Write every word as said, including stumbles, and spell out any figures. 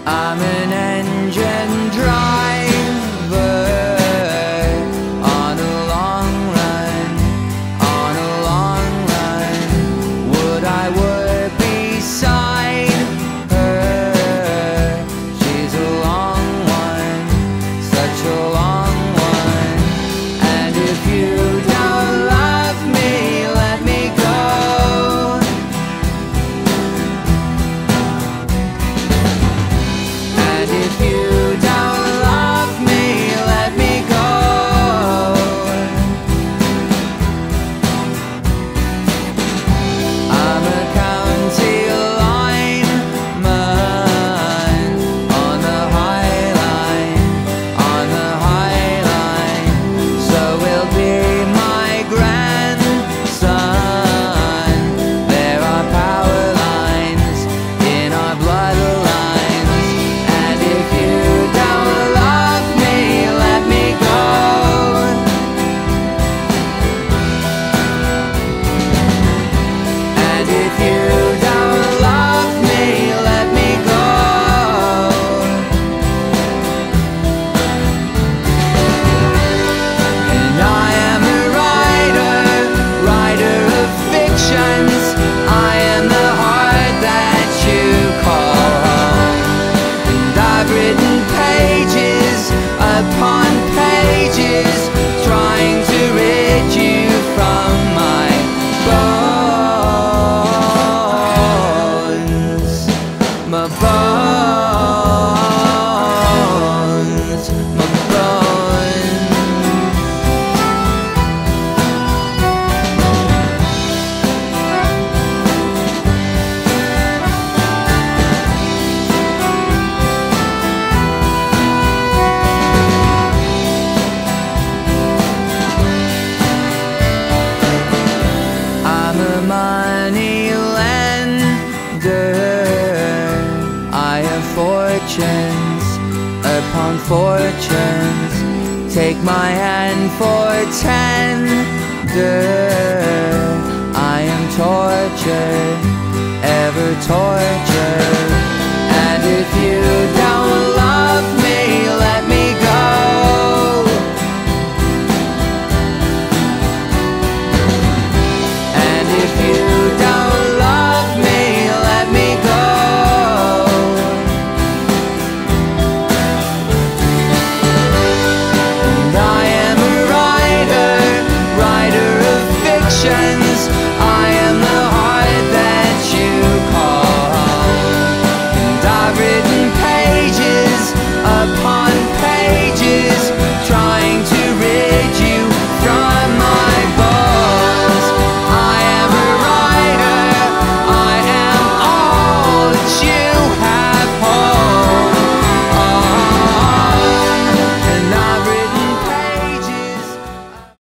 I'm an engine driver on a long run, on a long run. Would I were beside her? She's a long one, such a long one. And if you don't love me, let me go. And if you don't love me, let me go. I'm a county lineman on the high line, on the high line. So will be my grandson. There are power lines in our bloodlines. And if you don't love me, let me go. And if you don't love me, let me go. And I am a writer, writer of fictions. I am the heart that you call home. And I've written pages upon pages, trying to rid you from my bones, my bones, my bones. I'm a money lender. I have fortunes upon fortunes. Take my hand for tender. I am tortured, ever tortured. And if you don't